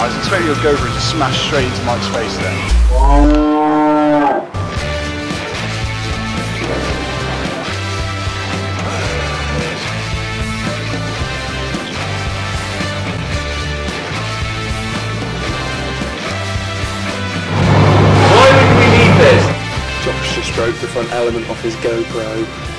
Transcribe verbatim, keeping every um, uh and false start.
I was expecting your GoPro to smash straight into Mike's face then. Josh just broke the front element off his GoPro.